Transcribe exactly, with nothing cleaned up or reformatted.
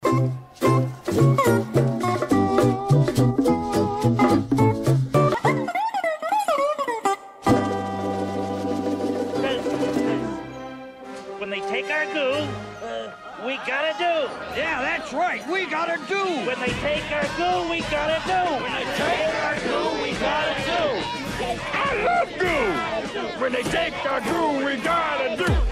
When they take our goo, uh, we gotta do. Yeah, that's right. We gotta do. When they take our goo, we gotta do. When they take our goo, we gotta do. I love goo. When they take our goo, we gotta do.